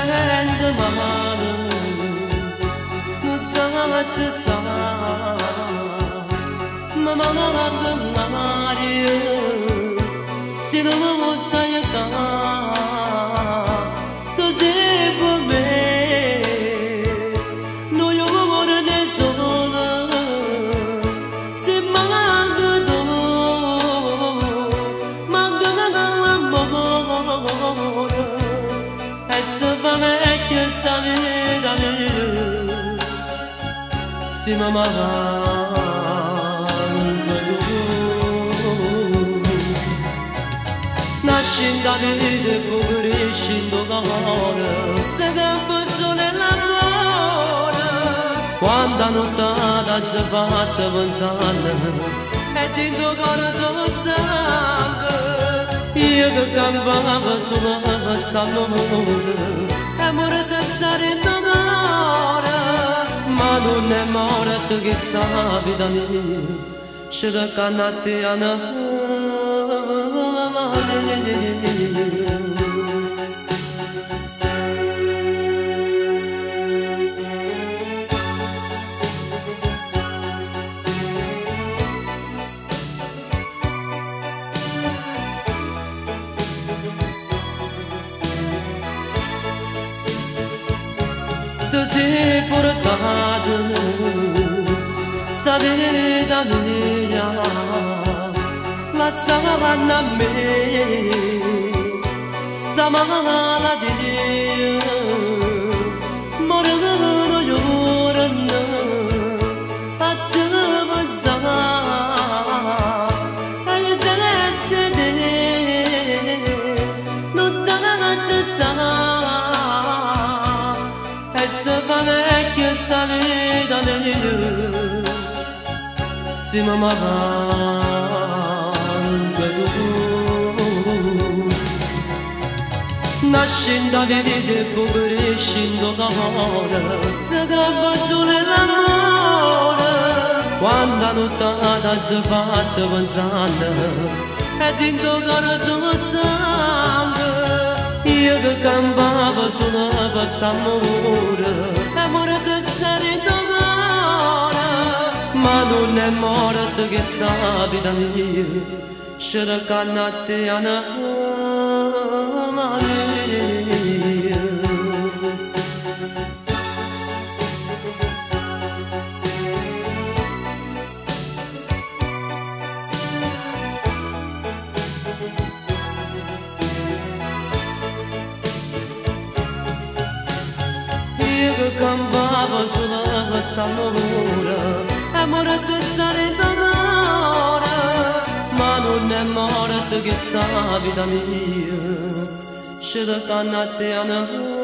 de mano nu zace sa mama de maria se não sai cá tu zepo me no yo ora ne sola se manga do manga na amore essa vecchia savida se mama nascendo a vita crescendo d'amore se tempo sole l'amore quando a nottata ci fatta avanzare e dentro cuore sono stanco io che campavo sulla quest'amore amore che sarà in cuore ma non è morto che sta vita mia c'è da canate a tu sei portato sta vita mia la savana me samala di morano llorando acciavanza ai zelezze de non zace sa essa vecchia salida mia si mamava nascendo a vivere e crescendo d'amore se gamba sole l'amore quando a nottata ci fatta avanzare e dentro cuore sono stanco io che campavo solo per quest'amore amore che sarà in cuore ma non è morto che sta vita mia c'è da cannate a io che campavo sulla quest'amore amore che sarà in cuore ma non è morto che sta vita mia c'è da cannate a